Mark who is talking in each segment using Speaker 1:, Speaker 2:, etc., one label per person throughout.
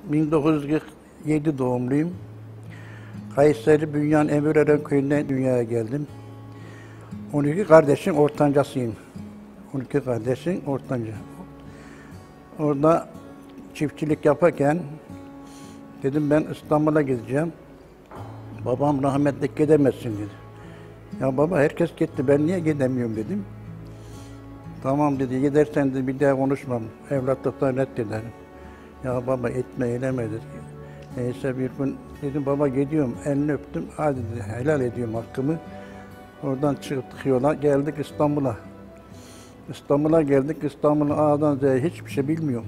Speaker 1: 1947 doğumluyum. Kayseri Bünyan Emirören köyünden dünyaya geldim. 12 kardeşin ortancasıyım. 12 kardeşin ortanca. Orada çiftçilik yaparken dedim ben İstanbul'a gideceğim. Babam rahmetli gidemezsin dedi. Ya baba herkes gitti ben niye gidemiyorum dedim. Tamam dedi gidersen de bir daha konuşmam. Evlatlıktan reddederim. Ya baba etme eyleme dedi. Neyse bir gün dedim baba gidiyorum elini öptüm. Hadi dedi helal ediyorum hakkımı. Oradan çıktık yola geldik İstanbul'a. İstanbul'a geldik. İstanbul'un A'dan Z'ye hiçbir şey bilmiyorum.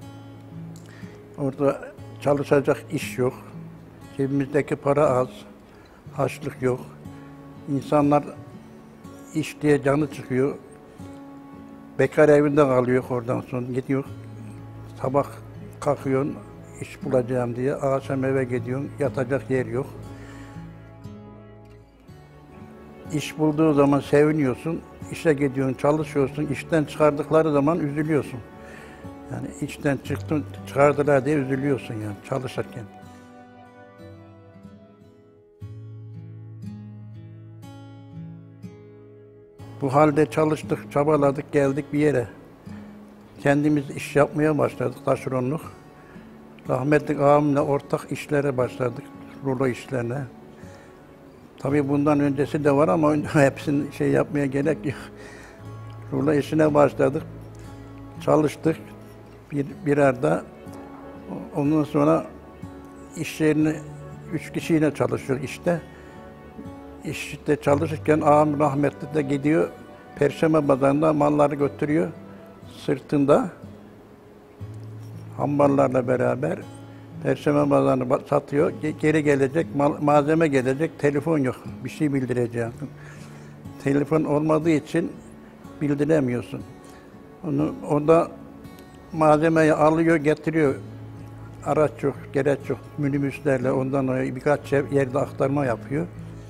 Speaker 1: Orada çalışacak iş yok. Cebimizdeki para az. Harçlık yok. İnsanlar iş diye canı çıkıyor. Bekar evinde kalıyor oradan sonra gidiyor. Sabah kalkıyorsun iş bulacağım diye. Akşam eve gidiyorsun yatacak yer yok. İş bulduğu zaman seviniyorsun. İşe gidiyorsun, çalışıyorsun. İşten çıkardıkları zaman üzülüyorsun. Yani işten çıktın, çıkardılar diye üzülüyorsun yani çalışırken. Bu halde çalıştık, çabaladık, geldik bir yere. Kendimiz iş yapmaya başladık, taşeronluk. Rahmetli ağamla ortak işlere başladık, rulo işlerine. Tabii bundan öncesi de var ama hepsini şey yapmaya gerek yok. Rulo işine başladık, çalıştık bir arada. Ondan sonra iş yerini 3 kişiyle çalışıyor işte. İşte çalışırken ağam rahmetli de gidiyor, Perşembe Pazarı'nda malları götürüyor sırtında. Hamballarla beraber Perşembe Pazarı'nı satıyor, geri gelecek, malzeme gelecek, telefon yok, bir şey bildireceğim. Telefon olmadığı için bildiremiyorsun. Orada malzemeyi alıyor, getiriyor. Araç yok, gereç yok, minibüslerle ondan oraya birkaç yerde aktarma yapıyor.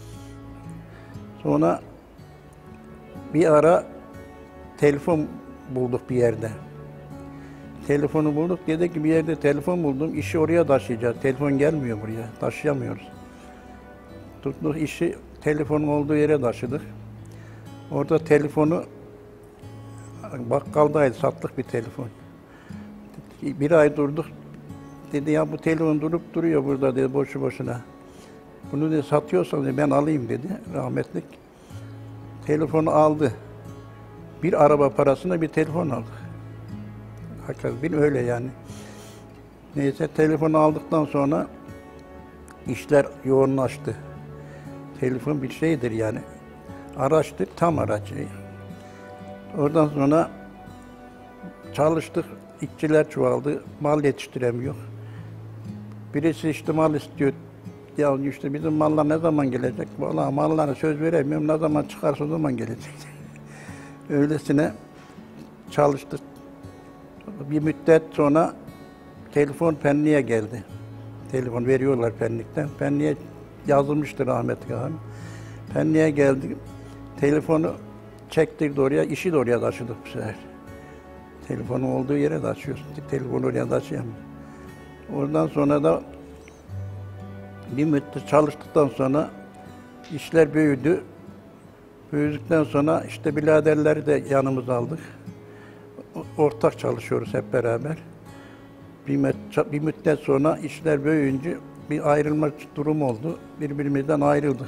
Speaker 1: Sonra bir ara telefon bulduk bir yerde. Telefonu bulduk, dedik ki bir yerde telefon buldum, işi oraya taşıyacağız. Telefon gelmiyor buraya, taşıyamıyoruz. Tuttuk işi telefonun olduğu yere taşıdık. Orada telefonu bakkaldaydı, sattık bir telefon. Bir ay durduk, dedi ya bu telefon durup duruyor burada dedi boşu boşuna. Bunu dedi satıyorsan dedi, ben alayım dedi rahmetlik. Telefonu aldı. Bir araba parasına bir telefon aldı. Hakikaten öyle yani. Neyse telefonu aldıktan sonra işler yoğunlaştı. Telefon bir şeydir yani. Araçtır, tam araç. Oradan sonra çalıştık, işçiler çoğaldı, mal yetiştiremiyor. Birisi işte mal istiyor. Ya işte bizim mallar ne zaman gelecek? Vallahi mallara söz veremiyorum, ne zaman çıkarsa o zaman gelecek. Öylesine çalıştık. Bir müddet sonra telefon Pendik'e geldi. Telefon veriyorlar Pendik'ten. Pendik'e yazılmıştı rahmetli ağam. Pendik'e geldi. Telefonu çektik de oraya, işi de oraya taşıdık bu sefer. Telefonun olduğu yere taşıyorsun. Telefonu oraya taşıyamıyor. Oradan sonra da bir müddet çalıştıktan sonra işler büyüdü. Büyüdükten sonra işte biraderleri de yanımıza aldık. Ortak çalışıyoruz hep beraber. Bir müddet sonra işler büyüyünce bir ayrılma durumu oldu. Birbirimizden ayrıldık.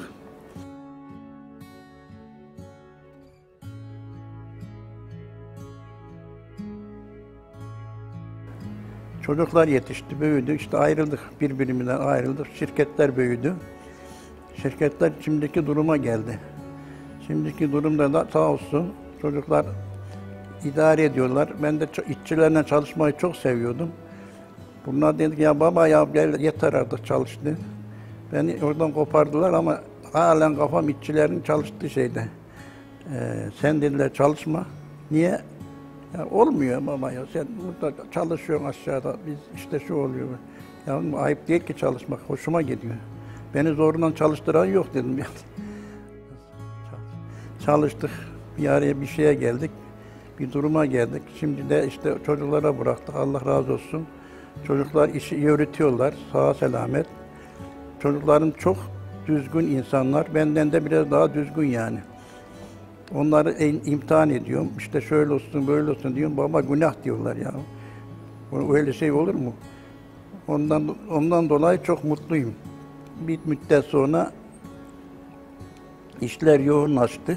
Speaker 1: Çocuklar yetişti, büyüdü. İşte ayrıldık, birbirimizden ayrıldık. Şirketler büyüdü. Şirketler şimdiki duruma geldi. Şimdiki durumda da sağ olsun çocuklar idare ediyorlar. Ben de işçilerle çalışmayı çok seviyordum. Bunlar dedi ki ya baba ya gel yeter artık çalıştı. Beni oradan kopardılar ama halen kafam işçilerin çalıştığı şeyde. Sen dediler çalışma. Niye? Ya olmuyor baba ya sen burada çalışıyorsun aşağıda biz işte şu oluyor. Ya ayıp değil ki çalışmak hoşuma gidiyor. Beni zorundan çalıştıran yok dedim ya. Çalıştık bir araya bir şeye geldik. Bir duruma geldik. Şimdi de işte çocuklara bıraktık Allah razı olsun. Çocuklar işi iyi öğretiyorlar, sağ selamet. Çocuklarım çok düzgün insanlar, benden de biraz daha düzgün yani. Onları imtihan ediyorum, işte şöyle olsun, böyle olsun diyorum, baba günah diyorlar ya. Öyle şey olur mu? Ondan dolayı çok mutluyum. Bir müddet sonra işler yoğunlaştı.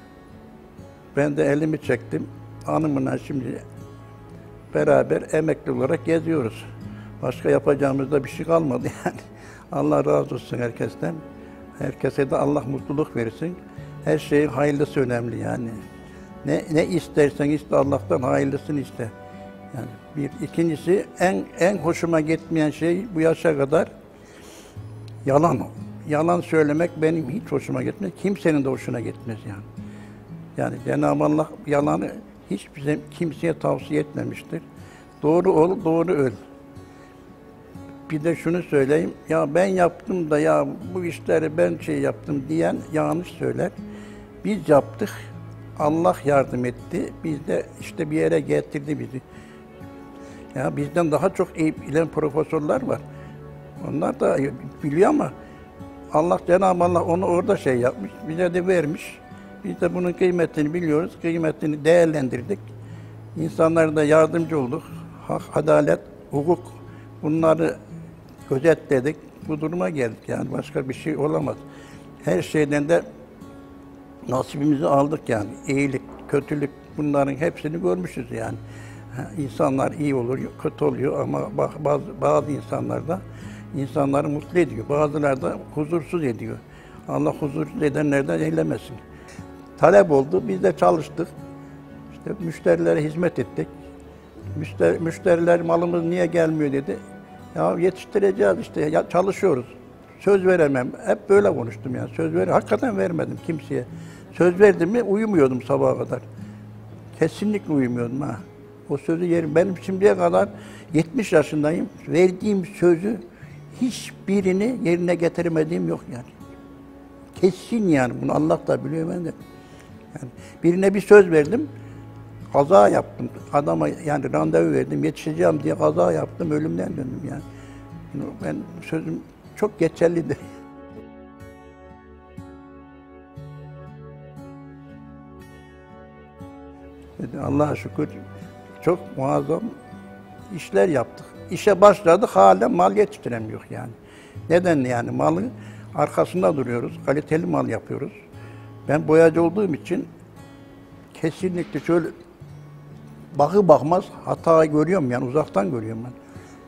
Speaker 1: Ben de elimi çektim. Hanımla şimdi beraber emekli olarak geziyoruz. Başka yapacağımız da bir şey kalmadı yani. Allah razı olsun herkesten. Herkese de Allah mutluluk versin. Her şeyin hayırlısı önemli yani. Ne istersen iste, Allah'tan hayırlısını iste. Yani bir. İkincisi en hoşuma gitmeyen şey bu yaşa kadar yalan. Yalan söylemek benim hiç hoşuma gitmez. Kimsenin de hoşuna gitmez yani. Yani Cenab-ı Allah yalanı hiç bize kimseye tavsiye etmemiştir. Doğru ol, doğru öl. Bir de şunu söyleyeyim, ya ben yaptım da ya bu işleri ben yaptım diyen yanlış söyler. Biz yaptık, Allah yardım etti, biz de işte bir yere getirdi bizi. Ya bizden daha çok iyi bilen profesörler var. Onlar da biliyor ama Cenab-ı Allah onu orada yapmış, bize de vermiş. Biz de bunun kıymetini biliyoruz, kıymetini değerlendirdik. İnsanlara da yardımcı olduk. Hak, adalet, hukuk bunları gözetledik. Bu duruma geldik yani başka bir şey olamaz. Her şeyden de nasibimizi aldık yani. İyilik, kötülük bunların hepsini görmüşüz yani. İnsanlar iyi olur, kötü oluyor ama bazı insanlar da insanları mutlu ediyor. Bazıları da huzursuz ediyor. Allah huzursuz edenlerden eylemesin. Talep oldu, biz de çalıştık. İşte müşterilere hizmet ettik. Müşteriler malımız niye gelmiyor dedi. Ya yetiştireceğiz işte, ya çalışıyoruz. Söz veremem. Hep böyle konuştum yani. Hakikaten vermedim kimseye. Söz verdim mi uyumuyordum sabaha kadar. Kesinlikle uyumuyordum ha. O sözü yerim. Benim şimdiye kadar 70 yaşındayım. Verdiğim sözü hiçbirini yerine getiremediğim yok yani. Kesin yani. Bunu Allah da biliyor, ben de. Yani birine bir söz verdim. Kaza yaptım. Adama yani randevu verdim. Yetişeceğim diye kaza yaptım. Ölümden döndüm yani. Ben sözüm çok geçerlidir. Allah'a şükür çok muazzam işler yaptık. İşe başladık, hala mal yetiştiremiyor yani. Neden yani? Malın arkasında duruyoruz, kaliteli mal yapıyoruz. Ben boyacı olduğum için kesinlikle şöyle bakmaz hata görüyorum yani, uzaktan görüyorum ben.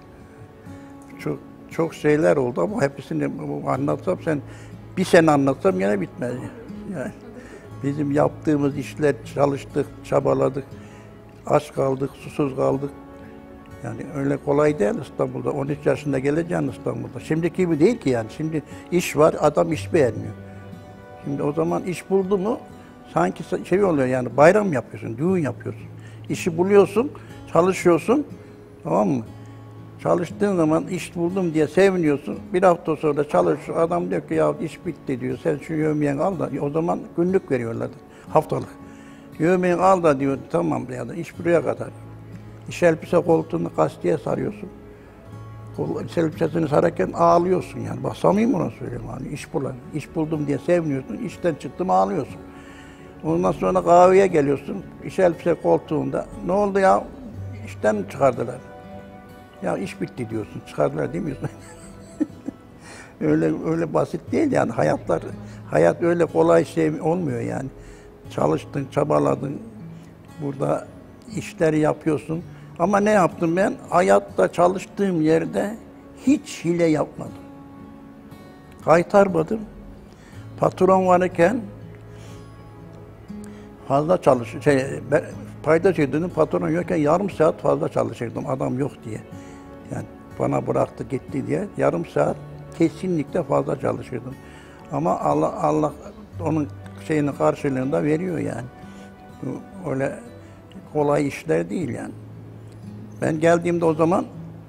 Speaker 1: Çok şeyler oldu ama hepsini anlatsam, bir sene anlatsam yine bitmez yani. Bizim yaptığımız işler, çalıştık, çabaladık, aç kaldık, susuz kaldık. Yani öyle kolay değil İstanbul'da. 13 yaşında geleceksin İstanbul'da. Şimdiki gibi değil ki yani. Şimdi iş var, adam iş beğenmiyor. Şimdi o zaman iş buldu mu sanki oluyor yani, bayram yapıyorsun, düğün yapıyorsun. İşi buluyorsun, çalışıyorsun, tamam mı? Çalıştığın zaman iş buldum diye seviniyorsun. Bir hafta sonra çalışıyor. Adam diyor ki ya iş bitti diyor. Sen şu yevmiyeni al da. O zaman günlük veriyorlardı. Haftalık. Yevmiyeni al da diyor. Tamam ya, iş buraya kadar. İş elbise koltuğunu kastiye sarıyorsun. İş elbisesini sararken ağlıyorsun yani. Bak samimi ona söylüyorum hani, iş buldum diye seviniyorsun. İşten çıktım ağlıyorsun. Ondan sonra kahveye geliyorsun. İş elbise koltuğunda. Ne oldu ya? İşten mi çıkardılar? Ya iş bitti diyorsun. Çıkardılar demiyorsun. öyle basit değil yani hayat öyle kolay şey olmuyor yani. Çalıştın, çabaladın. Burada işleri yapıyorsun. Ama ne yaptım ben? Hayatta çalıştığım yerde hiç hile yapmadım. Kaytarmadım. Patron varken fazla paydaş ediyordum. Patron yokken yarım saat fazla çalışırdım. Adam yok diye. Yani bana bıraktı gitti diye yarım saat kesinlikle fazla çalışırdım. Ama Allah onun karşılığında veriyor yani. Öyle kolay işler değil yani. Ben geldiğimde o zaman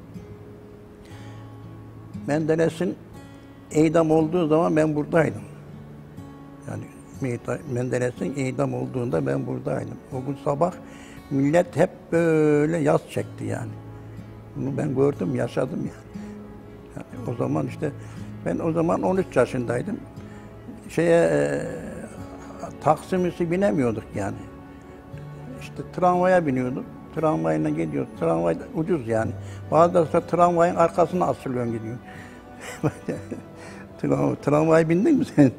Speaker 1: Menderes'in idam olduğu zaman ben buradaydım. Yani Menderes'in idam olduğunda ben buradaydım. O gün sabah millet hep böyle yas çekti yani. Bunu ben gördüm, yaşadım yani. Yani o zaman işte ben o zaman 13 yaşındaydım. Taksim'e binemiyorduk yani. İşte tramvaya biniyorduk. Tramvayla gidiyorduk. Tramvay ucuz yani. Bazıları tramvayın arkasına asılıyorsun gidiyor. Tramvaya bindin mi sen?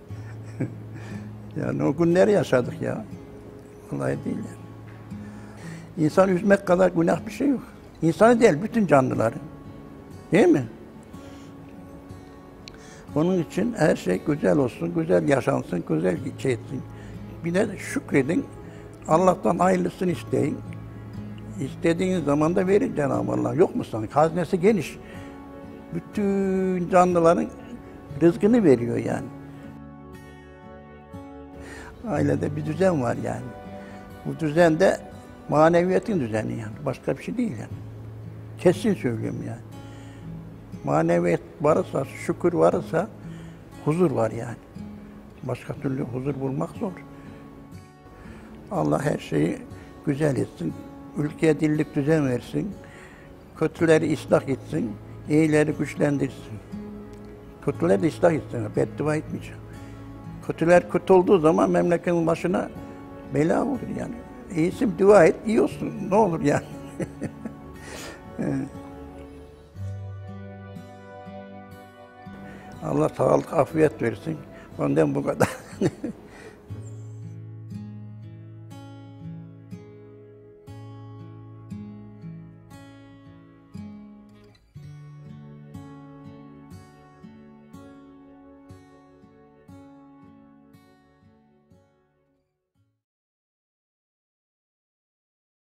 Speaker 1: Yani o günleri yaşadık ya. Kolay değil yani. İnsan üzmek kadar günah bir şey yok. İnsanı değil, bütün canlıları. Değil mi? Onun için her şey güzel olsun, güzel yaşansın, güzel şey etsin. Bir de şükredin, Allah'tan hayırlısını isteyin. İstediğiniz zaman da verir Cenab-ı Allah. Yok mu sanki? Haznesi geniş. Bütün canlıların rızkını veriyor yani. Ailede bir düzen var yani. Bu düzen de maneviyatın düzeni yani. Başka bir şey değil yani. Kesin söylüyorum yani. Maneviyat varsa, şükür varsa huzur var yani. Başka türlü huzur bulmak zor. Allah her şeyi güzel etsin. Ülkeye dillik düzen versin. Kötüleri ıslah etsin. İyileri güçlendirsin. Kötüler de ıslah etsin. Beddua etmeyeceğim. Kötüler kötü olduğu zaman memleketin başına bela olur yani. İyisi dua et, iyi olsun. Ne olur yani. Allah sağlık, afiyet versin. Ondan bu kadar.